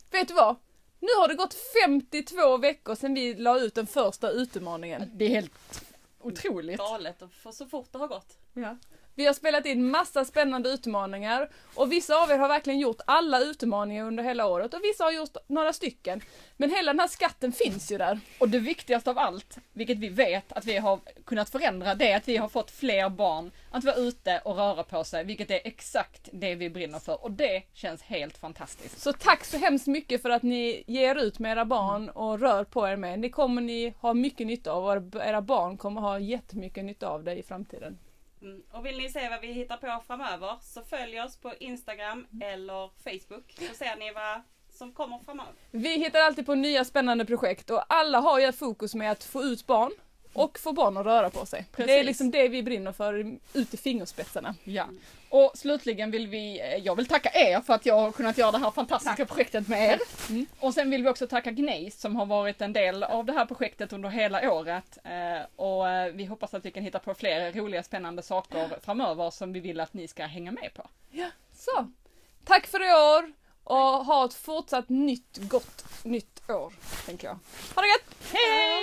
vet du vad? Nu har det gått 52 veckor sedan vi la ut den första utmaningen. Det är helt otroligt. Galet för så fort det har gått. Ja. Vi har spelat in massa spännande utmaningar och vissa av er har verkligen gjort alla utmaningar under hela året och vissa har gjort några stycken. Men hela den här skatten finns ju där. Och det viktigaste av allt, vilket vi vet att vi har kunnat förändra, det är att vi har fått fler barn att vara ute och röra på sig, vilket är exakt det vi brinner för. Och det känns helt fantastiskt. Så tack så hemskt mycket för att ni ger ut med era barn och rör på er med. Det kommer ni ha mycket nytta av och era barn kommer ha jättemycket nytta av det i framtiden. Och vill ni se vad vi hittar på framöver så följ oss på Instagram eller Facebook så ser ni vad som kommer framöver. Vi hittar alltid på nya spännande projekt och alla har ju fokus med att få ut barn och få barn att röra på sig. Precis. Det är liksom det vi brinner för ut i fingerspetsarna. Ja. Och slutligen jag vill tacka er för att jag har kunnat göra det här fantastiska projektet med er. Och sen vill vi också tacka Gnejs som har varit en del av det här projektet under hela året. Och vi hoppas att vi kan hitta på fler roliga spännande saker framöver som vi vill att ni ska hänga med på. Ja, så. Tack för i år och ha ett fortsatt gott nytt år, tänker jag. Ha det gött! Hej!